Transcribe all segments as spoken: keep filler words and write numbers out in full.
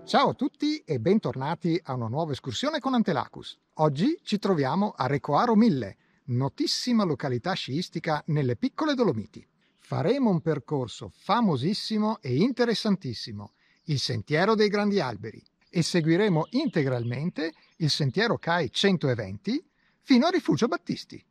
Ciao a tutti e bentornati a una nuova escursione con Antelacus. Oggi ci troviamo a Recoaro mille, notissima località sciistica nelle piccole Dolomiti. Faremo un percorso famosissimo e interessantissimo, il Sentiero dei Grandi Alberi, e seguiremo integralmente il Sentiero C A I centoventi fino a Rifugio Battisti.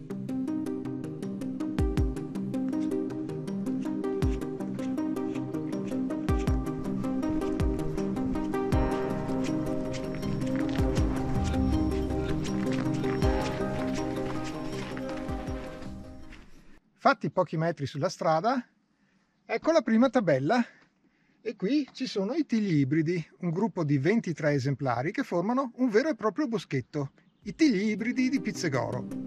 Fatti pochi metri sulla strada, ecco la prima tabella e qui ci sono i tigli ibridi, un gruppo di ventitré esemplari che formano un vero e proprio boschetto, i tigli ibridi di Pizzegoro.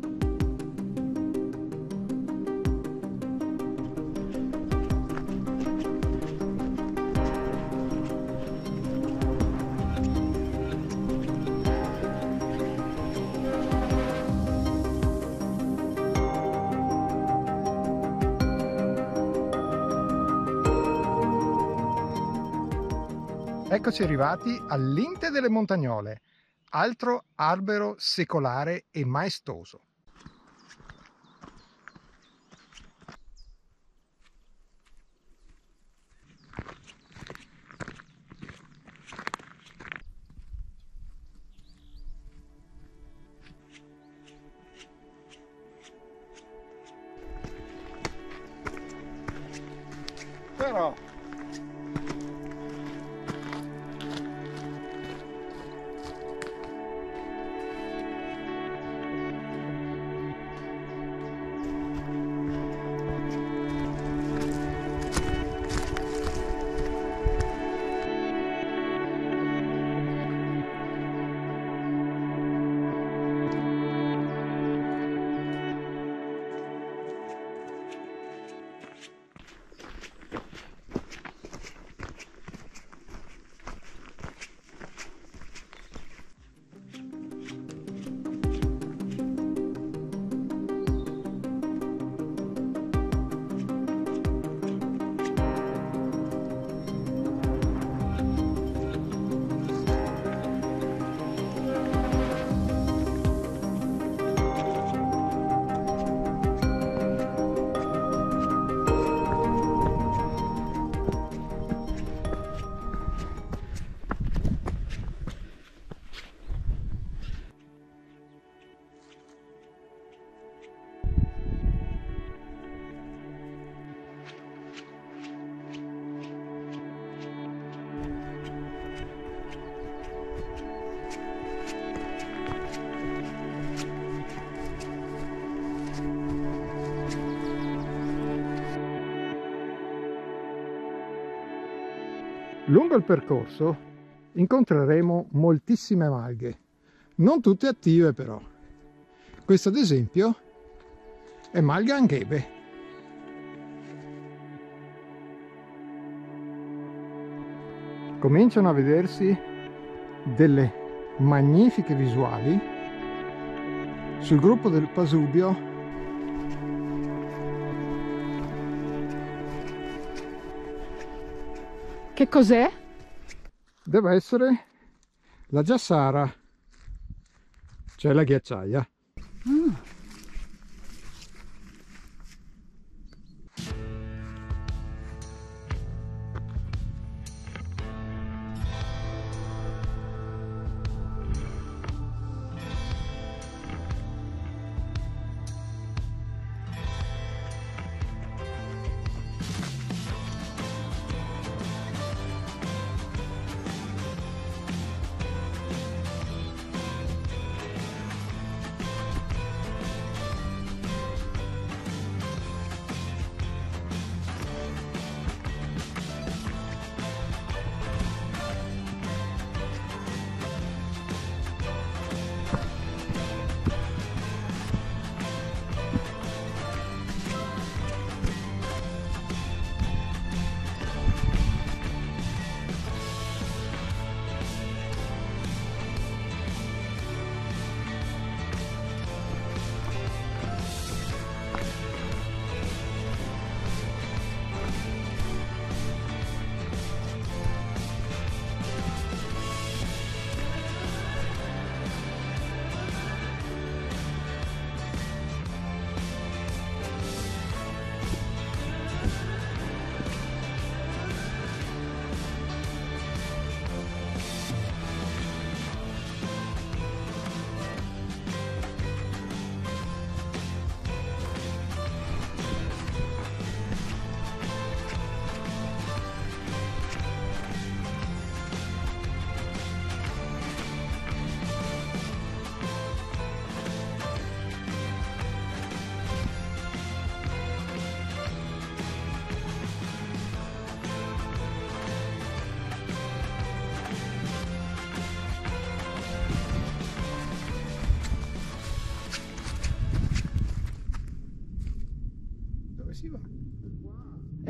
Eccoci arrivati all'Inte delle Montagnole, altro albero secolare e maestoso. Però lungo il percorso incontreremo moltissime malghe, non tutte attive però. Questo ad esempio è Malga Anghebe. Cominciano a vedersi delle magnifiche visuali sul gruppo del Pasubio. Che cos'è? Deve essere la Giassara, cioè la ghiacciaia. Mm.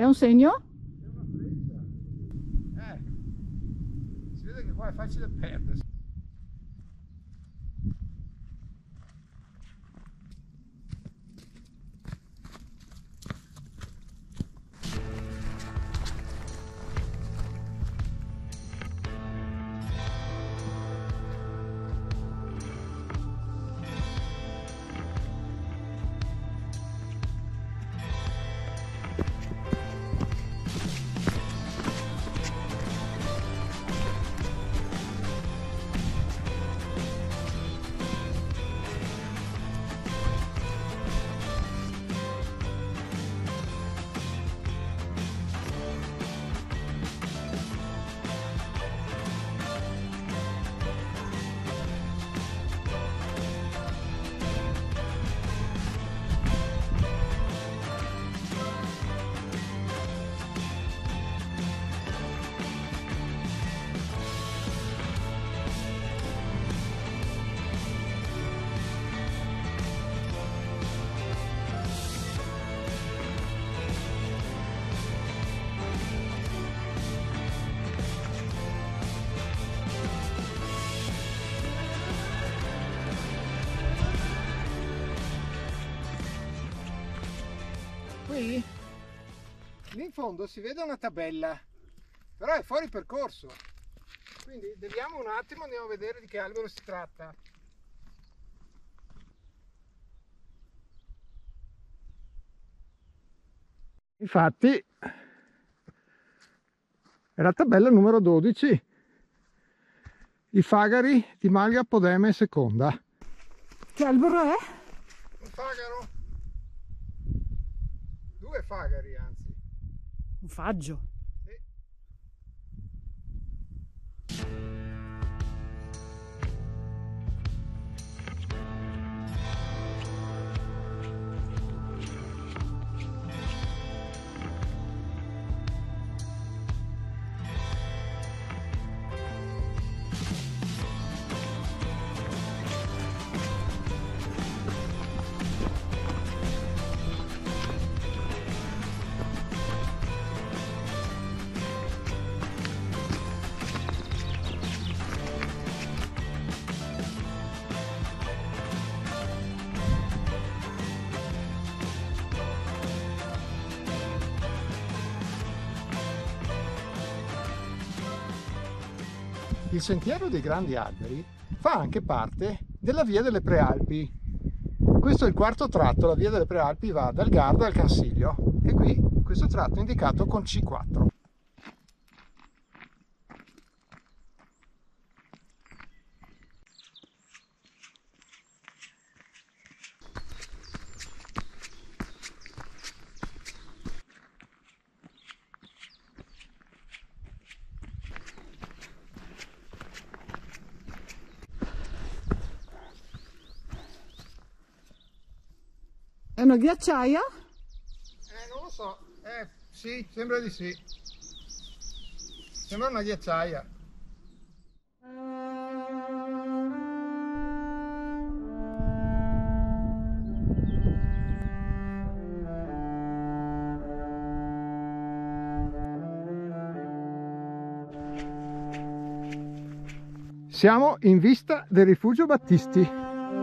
un segno? È una freccia. Eh, si vede che qua è facile perdersi. Qui, lì in fondo si vede una tabella, però è fuori percorso, quindi deviamo un attimo, andiamo a vedere di che albero si tratta. Infatti è la tabella numero dodici, i fagari di Malga Podeme seconda. Che albero è? Un fagaro. Due fagari, anzi. Un faggio. Sì. Il sentiero dei grandi alberi fa anche parte della via delle Prealpi. Questo è il quarto tratto, la via delle Prealpi va dal Garda al Cansiglio e qui questo tratto è indicato con C quattro. È una ghiacciaia? Eh, non lo so. Eh, sì, sembra di sì. Sembra una ghiacciaia. Siamo in vista del Rifugio Battisti.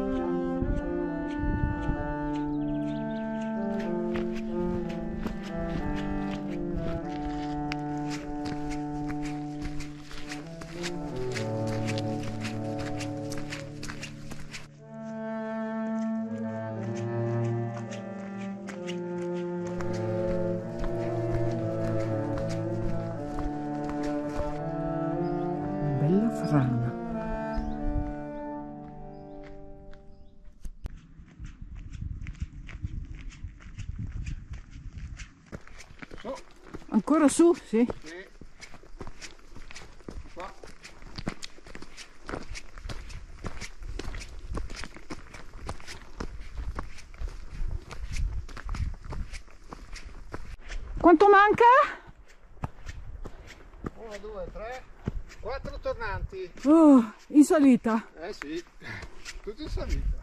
Bella frana. Su. Ancora su, sì. Sì. Qua. Quanto manca? uno, due, tre, quattro tornanti. Oh, in salita. Eh sì, tutto in salita.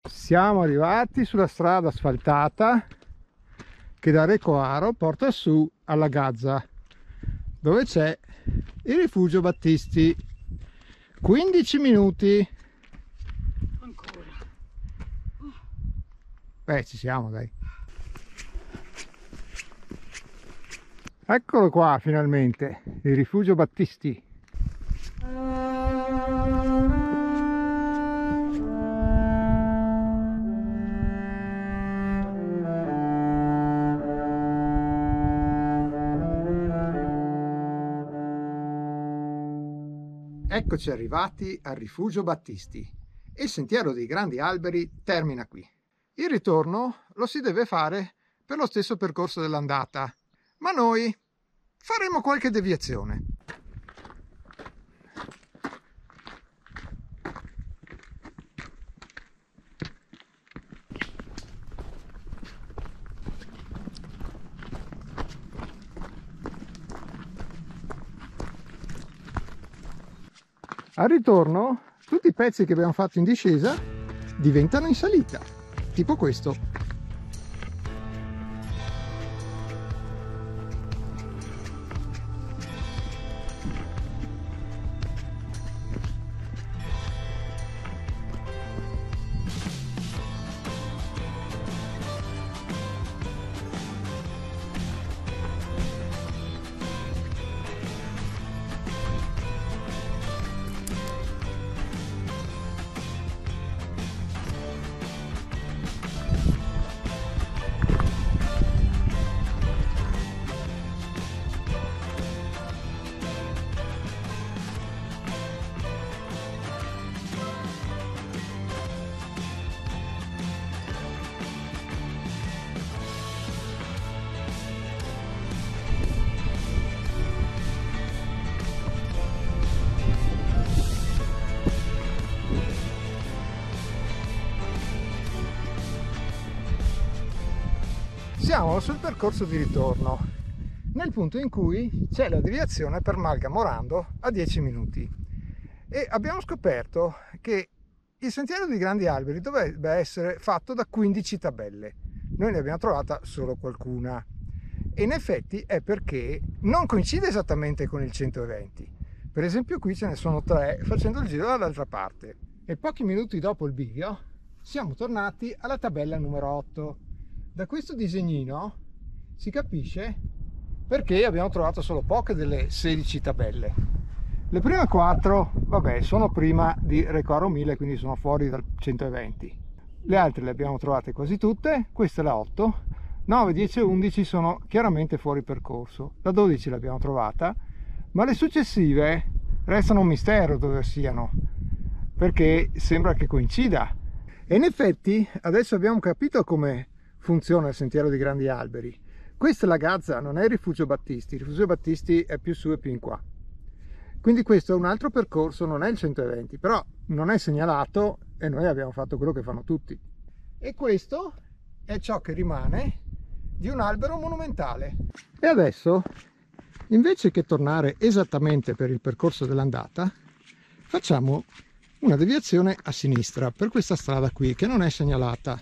Siamo arrivati sulla strada asfaltata che da Recoaro porta su alla Gazza, dove c'è il rifugio Battisti. quindici minuti. Ancora. Beh, ci siamo, dai. Eccolo qua finalmente, il rifugio Battisti. Eccoci arrivati al rifugio Battisti e il sentiero dei grandi alberi termina qui. Il ritorno lo si deve fare per lo stesso percorso dell'andata, ma noi faremo qualche deviazione. Al ritorno tutti i pezzi che abbiamo fatto in discesa diventano in salita, tipo questo. Siamo sul percorso di ritorno, nel punto in cui c'è la deviazione per Malgamorando a dieci minuti, e abbiamo scoperto che il sentiero dei grandi alberi dovrebbe essere fatto da quindici tabelle. Noi ne abbiamo trovata solo qualcuna e in effetti è perché non coincide esattamente con il centoventi. Per esempio qui ce ne sono tre facendo il giro dall'altra parte, e pochi minuti dopo il bivio siamo tornati alla tabella numero otto. Da questo disegnino si capisce perché abbiamo trovato solo poche delle sedici tabelle. Le prime quattro, vabbè, sono prima di Recoaro mille, quindi sono fuori dal centoventi. Le altre le abbiamo trovate quasi tutte, questa è la otto, nove, dieci e undici sono chiaramente fuori percorso. La dodici l'abbiamo trovata, ma le successive restano un mistero dove siano, perché sembra che coincida. E in effetti adesso abbiamo capito come funziona il sentiero dei grandi alberi. Questa è la Gazza, non è il rifugio Battisti. Il rifugio Battisti è più su e più in qua, quindi questo è un altro percorso, non è il centoventi, però non è segnalato e noi abbiamo fatto quello che fanno tutti. E questo è ciò che rimane di un albero monumentale. E adesso, invece che tornare esattamente per il percorso dell'andata, facciamo una deviazione a sinistra per questa strada qui che non è segnalata.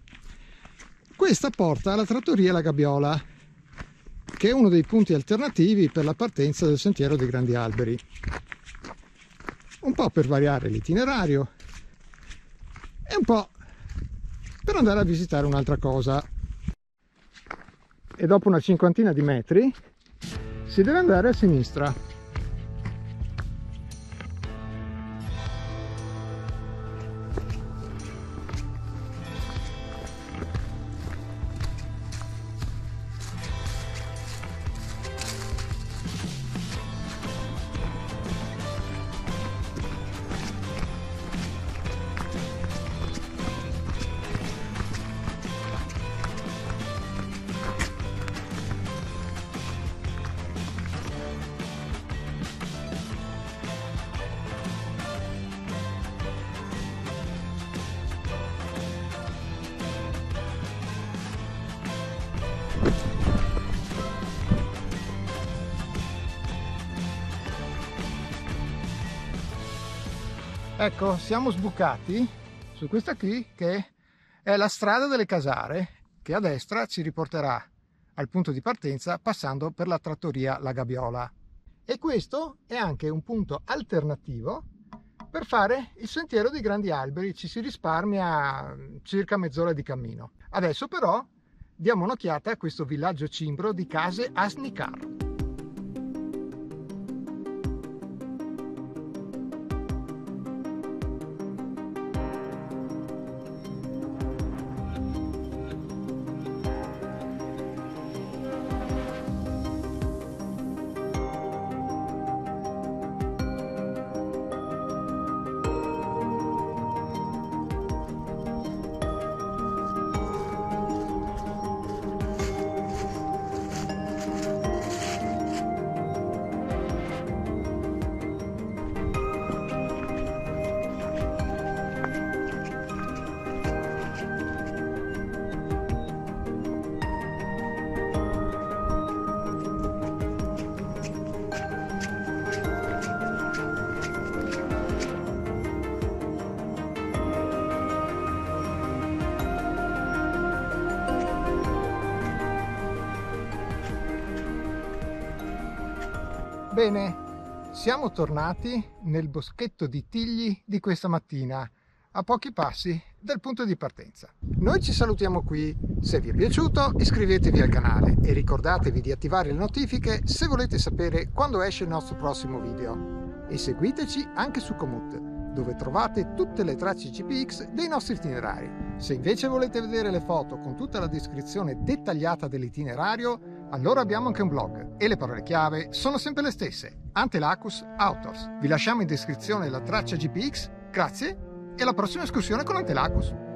Questa porta alla trattoria La Gabbiola, che è uno dei punti alternativi per la partenza del sentiero dei grandi alberi. Un po' per variare l'itinerario e un po' per andare a visitare un'altra cosa. E dopo una cinquantina di metri si deve andare a sinistra. Ecco, siamo sbucati su questa qui, che è la strada delle Casare, che a destra ci riporterà al punto di partenza passando per la trattoria La Gabbiola. E questo è anche un punto alternativo per fare il sentiero dei grandi alberi, ci si risparmia circa mezz'ora di cammino. Adesso però diamo un'occhiata a questo villaggio cimbro di case a Snicar. Bene, siamo tornati nel boschetto di tigli di questa mattina, a pochi passi dal punto di partenza. Noi ci salutiamo qui, se vi è piaciuto iscrivetevi al canale e ricordatevi di attivare le notifiche se volete sapere quando esce il nostro prossimo video. E seguiteci anche su Komoot, dove trovate tutte le tracce G P X dei nostri itinerari. Se invece volete vedere le foto con tutta la descrizione dettagliata dell'itinerario, allora abbiamo anche un blog e le parole chiave sono sempre le stesse: Antelacus Authors. Vi lasciamo in descrizione la traccia G P X, grazie e alla prossima escursione con Antelacus.